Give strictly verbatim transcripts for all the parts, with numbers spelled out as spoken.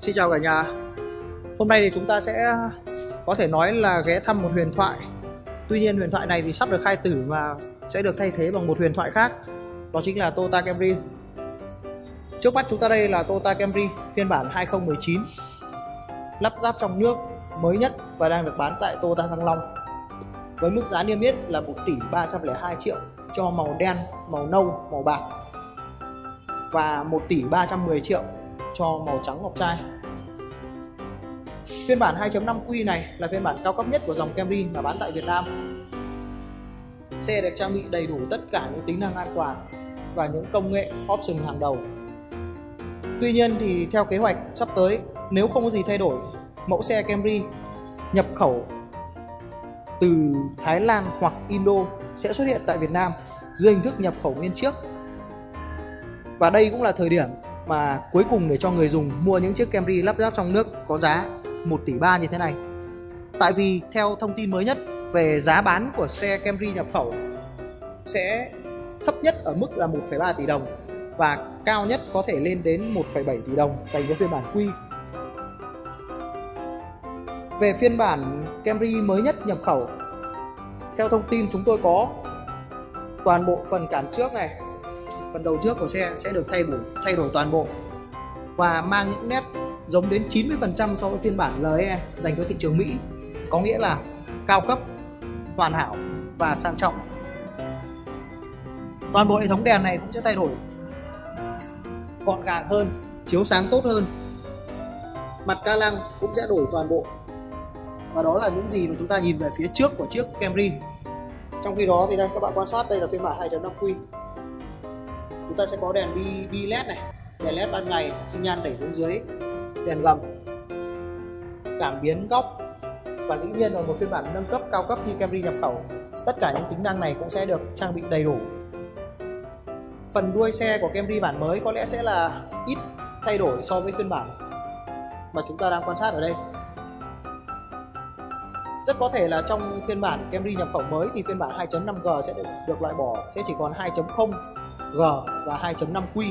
Xin chào cả nhà. Hôm nay thì chúng ta sẽ có thể nói là ghé thăm một huyền thoại. Tuy nhiên huyền thoại này thì sắp được khai tử và sẽ được thay thế bằng một huyền thoại khác. Đó chính là Toyota Camry. Trước mắt chúng ta đây là Toyota Camry phiên bản hai không một chín, lắp ráp trong nước, mới nhất và đang được bán tại Toyota Thăng Long. Với mức giá niêm yết là một tỷ ba trăm lẻ hai triệu cho màu đen, màu nâu, màu bạc và một tỷ ba trăm mười triệu cho màu trắng ngọc trai. Phiên bản hai chấm năm Q này là phiên bản cao cấp nhất của dòng Camry mà bán tại Việt Nam. Xe được trang bị đầy đủ tất cả những tính năng an toàn và những công nghệ option hàng đầu. Tuy nhiên thì theo kế hoạch sắp tới, nếu không có gì thay đổi, mẫu xe Camry nhập khẩu từ Thái Lan hoặc Indo sẽ xuất hiện tại Việt Nam dưới hình thức nhập khẩu nguyên chiếc. Và đây cũng là thời điểm mà cuối cùng để cho người dùng mua những chiếc Camry lắp ráp trong nước có giá một tỷ ba như thế này. Tại vì theo thông tin mới nhất về giá bán của xe Camry nhập khẩu sẽ thấp nhất ở mức là một phẩy ba tỷ đồng và cao nhất có thể lên đến một phẩy bảy tỷ đồng dành cho phiên bản Q. Về phiên bản Camry mới nhất nhập khẩu, theo thông tin chúng tôi có, toàn bộ phần cản trước này, phần đầu trước của xe sẽ được thay đổi thay đổi toàn bộ và mang những nét giống đến chín mươi phần trăm so với phiên bản L E dành cho thị trường Mỹ, có nghĩa là cao cấp, hoàn hảo và sang trọng. Toàn bộ hệ thống đèn này cũng sẽ thay đổi gọn gàng hơn, chiếu sáng tốt hơn. Mặt ca lăng cũng sẽ đổi toàn bộ. Và đó là những gì mà chúng ta nhìn về phía trước của chiếc Camry. Trong khi đó thì đây các bạn quan sát, đây là phiên bản hai chấm năm Q. Chúng ta sẽ có đèn bi led này, đèn led ban ngày, xi nhan đẩy xuống dưới, đèn gầm, cảm biến góc và dĩ nhiên là một phiên bản nâng cấp cao cấp như Camry nhập khẩu. Tất cả những tính năng này cũng sẽ được trang bị đầy đủ. Phần đuôi xe của Camry bản mới có lẽ sẽ là ít thay đổi so với phiên bản mà chúng ta đang quan sát ở đây. Rất có thể là trong phiên bản Camry nhập khẩu mới thì phiên bản hai chấm năm G sẽ được, được loại bỏ, sẽ chỉ còn hai chấm không G và hai chấm năm Q.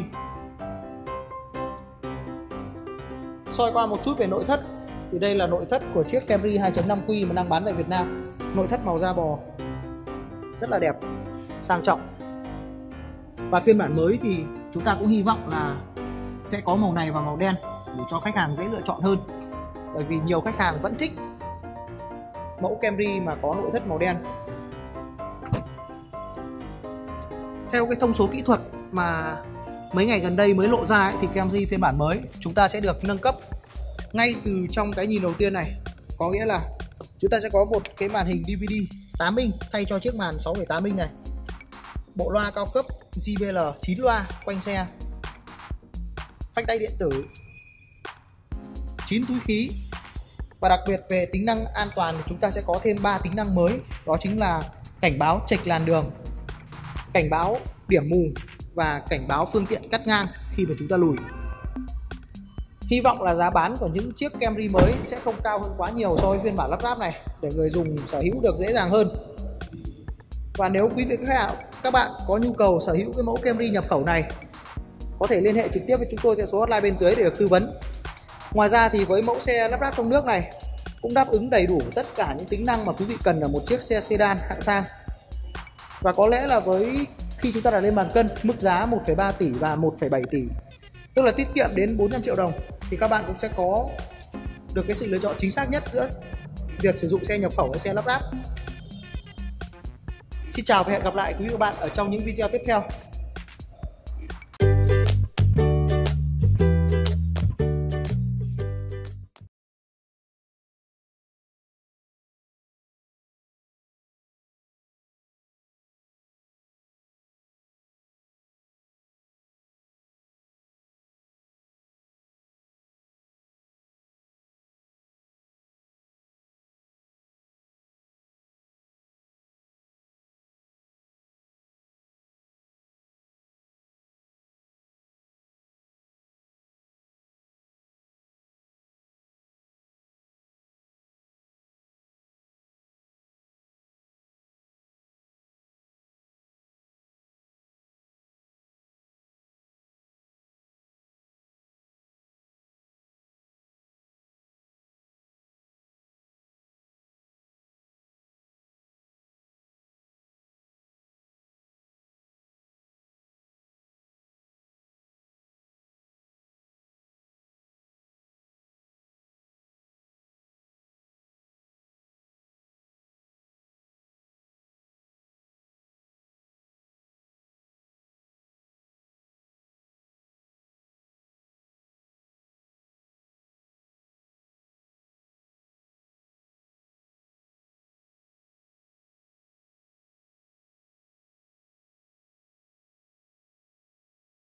Soi qua một chút về nội thất thì đây là nội thất của chiếc Camry hai chấm năm Q mà đang bán tại Việt Nam. Nội thất màu da bò rất là đẹp, sang trọng. Và phiên bản mới thì chúng ta cũng hy vọng là sẽ có màu này và màu đen để cho khách hàng dễ lựa chọn hơn. Bởi vì nhiều khách hàng vẫn thích mẫu Camry mà có nội thất màu đen. Theo cái thông số kỹ thuật mà mấy ngày gần đây mới lộ ra ấy, thì Camry phiên bản mới chúng ta sẽ được nâng cấp ngay từ trong cái nhìn đầu tiên này. Có nghĩa là chúng ta sẽ có một cái màn hình đê vê đê tám inch thay cho chiếc màn sáu phẩy tám inch này. Bộ loa cao cấp J B L chín loa quanh xe, phanh tay điện tử, chín túi khí. Và đặc biệt về tính năng an toàn thì chúng ta sẽ có thêm ba tính năng mới. Đó chính là cảnh báo chệch làn đường, cảnh báo điểm mù và cảnh báo phương tiện cắt ngang khi mà chúng ta lùi. Hy vọng là giá bán của những chiếc Camry mới sẽ không cao hơn quá nhiều so với phiên bản lắp ráp này để người dùng sở hữu được dễ dàng hơn. Và nếu quý vị các bạn có nhu cầu sở hữu cái mẫu Camry nhập khẩu này, có thể liên hệ trực tiếp với chúng tôi theo số hotline bên dưới để được tư vấn. Ngoài ra thì với mẫu xe lắp ráp trong nước này cũng đáp ứng đầy đủ tất cả những tính năng mà quý vị cần ở một chiếc xe sedan hạng sang. Và có lẽ là với khi chúng ta đặt lên bàn cân mức giá một phẩy ba tỷ và một phẩy bảy tỷ, tức là tiết kiệm đến bốn trăm triệu đồng, thì các bạn cũng sẽ có được cái sự lựa chọn chính xác nhất giữa việc sử dụng xe nhập khẩu hay xe lắp ráp. Xin chào và hẹn gặp lại quý vị và các bạn ở trong những video tiếp theo.